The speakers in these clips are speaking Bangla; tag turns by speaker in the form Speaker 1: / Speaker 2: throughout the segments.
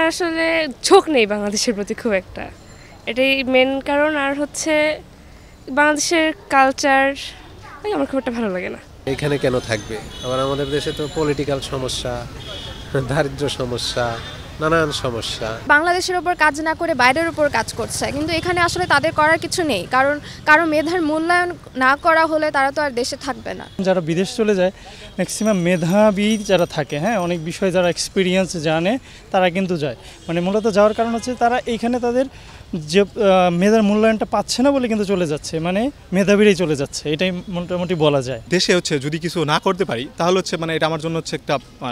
Speaker 1: আসলে ঝোঁক নেই বাংলাদেশের প্রতি খুব একটা, এটাই মেন কারণ। আর হচ্ছে বাংলাদেশের কালচার আমার খুব একটা ভালো লাগে না।
Speaker 2: এখানে কেন থাকবে? আবার আমাদের দেশে তো পলিটিক্যাল সমস্যা, দারিদ্র সমস্যা, নানান সমস্যা।
Speaker 3: বাংলাদেশের ওপর কাজ না করে বাইরের উপর কাজ করছে, কিন্তু এখানে আসলে তাদের করার কিছু নেই, কারণ কারো মেধার মূল্যায়ন না করা হলে তারা তো আর দেশে থাকবে না।
Speaker 4: যারা বিদেশ চলে যায় ম্যাক্সিমাম মেধাবী যারা থাকে, অনেক বিষয়ে যারা এক্সপিরিয়েন্স জানে তারা কিন্তু যায়। মানে মূলত যাওয়ার কারণ হচ্ছে তারা এইখানে তাদের যে মেধার মূল্যায়নটা পাচ্ছে না বলে কিন্তু চলে যাচ্ছে, মানে মেধাবীরাই চলে যাচ্ছে, এটাই মোটামুটি বলা যায়।
Speaker 5: দেশে যদি কিছু না করতে পারি তাহলে এটা আমার জন্য একটা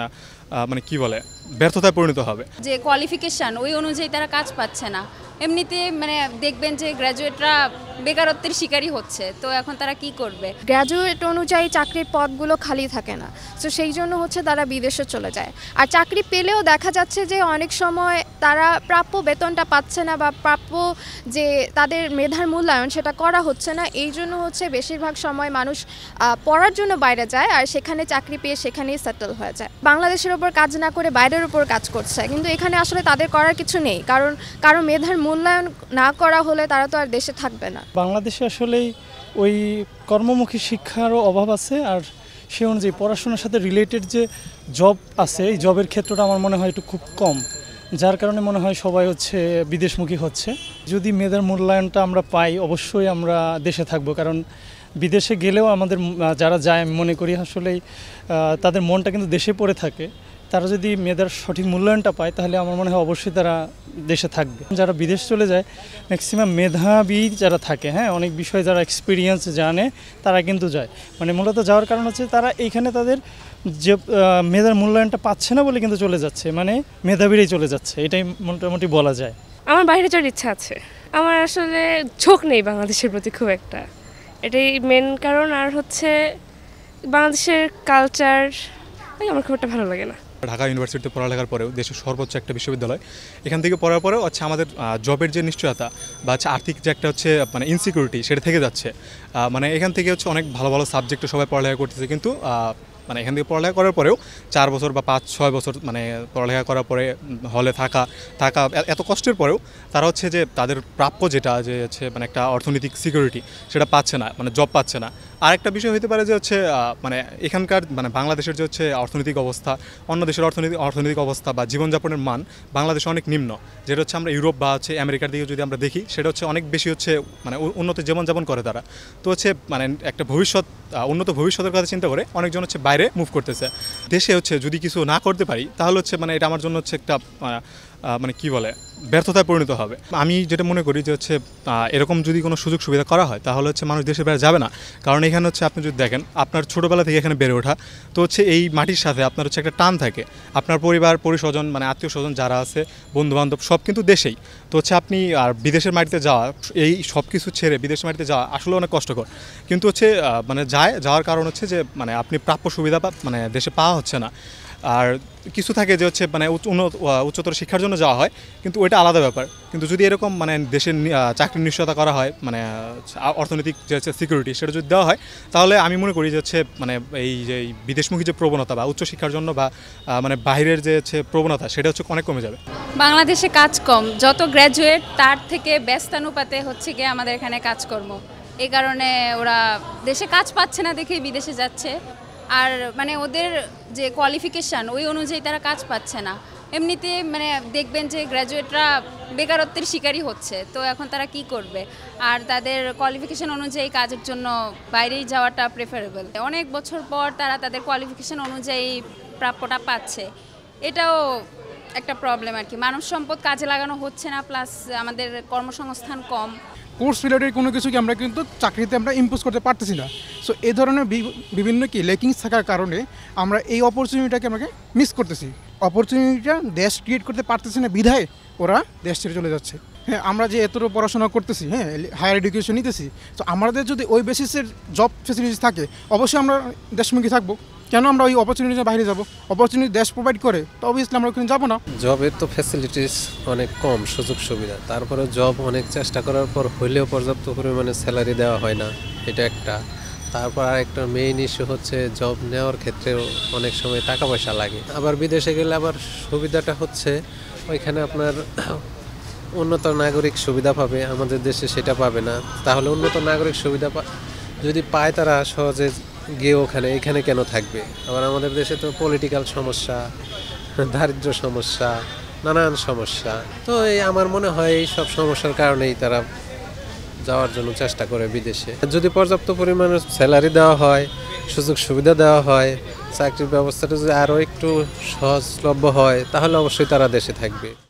Speaker 5: কি বলে ব্যর্থতায় পরিণত হবে।
Speaker 6: যে কোয়ালিফিকেশান ওই অনুযায়ী তারা কাজ পাচ্ছে না। এমনিতে দেখবেন যে গ্র্যাজুয়েটরা বেকারত্বের শিকারই হচ্ছে, তো এখন তারা কি করবে?
Speaker 3: গ্র্যাজুয়েট অনুযায়ী চাকরির পদগুলো খালি থাকে না, তো সেই জন্য তারা বিদেশে চলে যায়। আর চাকরি পেলেও দেখা যাচ্ছে যে অনেক সময় তারা প্রাপ্য বেতনটা পাচ্ছে না, বা প্রাপ্য যে তাদের মেধার মূল্যায়ন সেটা করা হচ্ছে না। এই জন্য বেশিরভাগ সময় মানুষ পড়ার জন্য বাইরে যায়, আর সেখানে চাকরি পেয়ে সেখানেই সেটেল হয়ে যায়। বাংলাদেশের ওপর কাজ না করে বাইরের উপর কাজ করছে, কিন্তু এখানে আসলে তাদের করার কিছু নেই, কারণ কারো মেধার মূল্যায়ন না করা হলে তারা তো আর দেশে থাকবে না।
Speaker 4: বাংলাদেশে আসলেই ওই কর্মমুখী শিক্ষারও অভাব আছে, আর সে অনুযায়ী পড়াশোনার সাথে রিলেটেড যে জব আছে এই জবের ক্ষেত্রটা আমার মনে হয় একটু খুব কম, যার কারণে মনে হয় সবাই বিদেশমুখী হচ্ছে। যদি মেধার মূল্যায়নটা আমরা পাই অবশ্যই আমরা দেশে থাকবো, কারণ বিদেশে গেলেও আমাদের যারা যায় আমি মনে করি আসলেই তাদের মনটা কিন্তু দেশে পড়ে থাকে। তারা যদি মেধার সঠিক মূল্যায়নটা পায় তাহলে আমার মনে হয় অবশ্যই তারা দেশে থাকবে। যারা বিদেশ চলে যায় ম্যাক্সিমাম মেধাবী যারা থাকে, অনেক বিষয়ে যারা এক্সপিরিয়েন্স জানে তারা কিন্তু যায়। মানে মূলত যাওয়ার কারণ হচ্ছে তারা এইখানে তাদের যে মেধার মূল্যায়নটা পাচ্ছে না বলে কিন্তু চলে যাচ্ছে, মানে মেধাবীরাই চলে যাচ্ছে, এটাই মোটামুটি বলা যায়।
Speaker 1: আমার বাইরে যাওয়ার ইচ্ছা আছে, আমার আসলে ঝোঁক নেই বাংলাদেশের প্রতি খুব একটা, এটাই মেন কারণ। আর হচ্ছে বাংলাদেশের কালচার আমার খুব একটা ভালো লাগে না।
Speaker 5: ঢাকা ইউনিভার্সিটিতে পড়ালেখার পরেও দেশের সর্বোচ্চ একটা বিশ্ববিদ্যালয়, এখান থেকে পড়ার পরেও আমাদের জবের যে নিশ্চয়তা বা আর্থিক যে একটা ইনসিকিউরিটি সেটা থেকে যাচ্ছে। এখান থেকে অনেক ভালো ভালো সাবজেক্টে সবাই পড়ালেখা করতেছে, কিন্তু এখান থেকে পড়ালেখা করার পরেও 4 বছর বা 5-6 বছর পড়ালেখা করার পরে হলে থাকা এত কষ্টের পরেও তারা যে তাদের প্রাপ্য যেটা একটা অর্থনৈতিক সিকিউরিটি সেটা পাচ্ছে না, জব পাচ্ছে না। আর একটা বিষয় হতে পারে যে এখানকার বাংলাদেশের যে অর্থনৈতিক অবস্থা, অন্য দেশের অর্থনৈতিক অবস্থা বা জীবনযাপনের মান বাংলাদেশে অনেক নিম্ন, যেটা আমরা ইউরোপ বা আমেরিকার দিকে যদি আমরা দেখি সেটা অনেক বেশি উন্নত জীবনযাপন করে তারা। তো একটা উন্নত ভবিষ্যতের কথা চিন্তা করে অনেকজন বাইরে মুভ করতেছে। দেশে যদি কিছু না করতে পারি তাহলে এটা আমার জন্য একটা কি বলে ব্যর্থতায় পরিণত হবে। আমি যেটা মনে করি যে এরকম যদি কোনো সুযোগ সুবিধা করা হয় তাহলে মানুষ দেশের বাইরে যাবে না, কারণ এখানে আপনি যদি দেখেন আপনার ছোটোবেলা থেকে এখানে বেড়ে ওঠা, তো এই মাটির সাথে আপনার একটা টান থাকে। আপনার পরিবার পরিস্বজন আত্মীয় স্বজন যারা আছে, বন্ধুবান্ধব সব কিন্তু দেশেই। তো আপনি আর বিদেশের মাটিতে যাওয়া, এই সব কিছু ছেড়ে বিদেশের মাটিতে যাওয়া আসলে অনেক কষ্টকর, কিন্তু যাওয়ার কারণ যে আপনি প্রাপ্য সুবিধা দেশে পাওয়া হচ্ছে না। আর কিছু থাকে যে উচ্চতর শিক্ষার জন্য যাওয়া হয়, কিন্তু ওইটা আলাদা ব্যাপার। কিন্তু যদি এরকম দেশের চাকরির নিশ্চয়তা করা হয়, অর্থনৈতিক যে সিকিউরিটি সেটা যদি দেওয়া হয়, তাহলে আমি মনে করি যে এই যে বিদেশমুখী যে প্রবণতা বা উচ্চশিক্ষার জন্য বা বাইরের যে প্রবণতা সেটা অনেক কমে যাবে।
Speaker 6: বাংলাদেশে কাজ কম, যত গ্র্যাজুয়েট তার থেকে ব্যস্তানুপাতে গিয়ে আমাদের এখানে কাজকর্ম, এই কারণে ওরা দেশে কাজ পাচ্ছে না দেখেই বিদেশে যাচ্ছে। আর ওদের যে কোয়ালিফিকেশান ওই অনুযায়ী তারা কাজ পাচ্ছে না। এমনিতে দেখবেন যে গ্র্যাজুয়েটরা বেকারত্বের শিকারই হচ্ছে, তো এখন তারা কি করবে? আর তাদের কোয়ালিফিকেশান অনুযায়ী কাজের জন্য বাইরেই যাওয়াটা প্রেফারেবল। অনেক বছর পর তারা তাদের কোয়ালিফিকেশান অনুযায়ী প্রাপ্যটা পাচ্ছে, এটাও একটা প্রবলেম আর কি। মানব সম্পদ কাজে লাগানো হচ্ছে না, প্লাস আমাদের কর্মসংস্থান কম।
Speaker 7: কোর্স রিলেটেড কোনো কিছুকে আমরা কিন্তু চাকরিতে আমরা ইম্পোজ করতে পারতেছি না। সো এই ধরনের বিভিন্ন লেকিংস থাকার কারণে আমরা এই অপরচুনিটিটাকে আমাকে মিস করতেছি। অপরচুনিটিটা দেশ ক্রিয়েট করতে পারতেছি না বিধায় ওরা দেশ ছেড়ে চলে যাচ্ছে। আমরা যে এতটুকু পড়াশোনা করতেছি, হায়ার এডুকেশন নিতেছি, তো আমাদের যদি ওই বেসিসের জব ফেসিলিটিস থাকে অবশ্যই আমরা দেশমুখী থাকবো। কেন আমরা ওই অপরচুনিটির বাইরে যাব? অপরচুনিটি দেশ প্রোভাইড করে, তো অবভিয়াসলি আমরা ওখানে যাবো না।
Speaker 2: জবের তো ফ্যাসিলিটিস অনেক কম, সুযোগ সুবিধা, তারপরে জব অনেক চেষ্টা করার পর হলেও পর্যাপ্ত পরিমাণে স্যালারি দেওয়া হয় না, এটা একটা। তারপর আরেকটা মেইন ইস্যু জব নেওয়ার ক্ষেত্রেও অনেক সময় টাকা পয়সা লাগে। আবার বিদেশে গেলে আবার সুবিধাটা ওইখানে আপনার উন্নত নাগরিক সুবিধা পাবে, আমাদের দেশে সেটা পাবে না। তাহলে উন্নত নাগরিক সুবিধা যদি পায় তারা সহজে গিয়ে এখানে কেন থাকবে? আবার আমাদের দেশে তো পলিটিক্যাল সমস্যা, দারিদ্র সমস্যা, নানান সমস্যা। তো আমার মনে হয় এই সব সমস্যার কারণেই তারা যাওয়ার জন্য চেষ্টা করে বিদেশে। যদি পর্যাপ্ত পরিমাণে স্যালারি দেওয়া হয়, সুযোগ সুবিধা দেওয়া হয়, চাকরির ব্যবস্থাটা যদি আরও একটু সহজলভ্য হয়, তাহলে অবশ্যই তারা দেশে থাকবে।